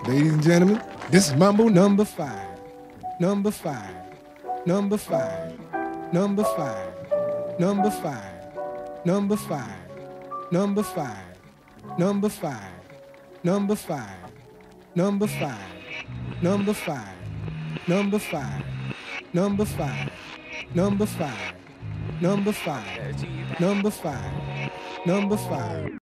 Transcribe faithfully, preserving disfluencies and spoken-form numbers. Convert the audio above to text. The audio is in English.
Ladies and gentlemen, this is Mambo number five. Number five. Number five. Number five. Number five. Number five. Number five. Number five. Number five. Number five. Number five. Number five. Number five. Number five. Number five. Number five. Number five.